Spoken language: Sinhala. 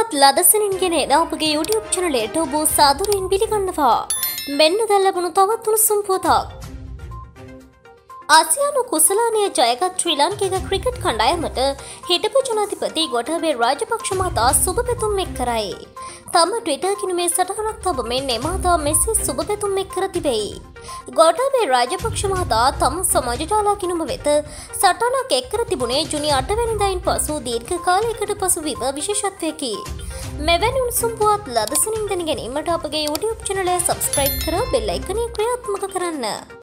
පුවත් ලදසනින් ගෙන එන අපගේ YouTube චැනලයට ඔබ සාදරයෙන් පිළිගන්නවා. මෙන්න දැන් ලැබුණු තවත් උණුසුම් පුවතක්. ආසියානු කුසලානය ජයගත් ශ්‍රී ලාංකික ක්‍රිකට් කණ්ඩායමට හිටපු ජනාධිපති ගෝඨාභය රාජපක්ෂ මහතා සුබ පැතුම් එක් කරයි. තම ට්විටර් කිනුමේ සටහනක් තබමින් එම මහතා මෙසේ සුබ පැතුම් එක් කර තිබෙයි. ගෝඨාභය රාජපක්ෂ මහතා තම සමාජ ජාලා කිනුම වෙත සටහනක් එක් කර තිබුණේ ජුනි 8 වෙනිදායින් පසු දීර්ඝ කාලයකට පසු විව විශේෂත්වයකි. මෙවැනි උණුසුම් පුවත් ලදසනින් දැන ගැනීමට අපගේ YouTube චැනලය සබ්ස්ක්‍රයිබ් කර බෙල් අයිකනය ක්‍රියාත්මක කරන්න.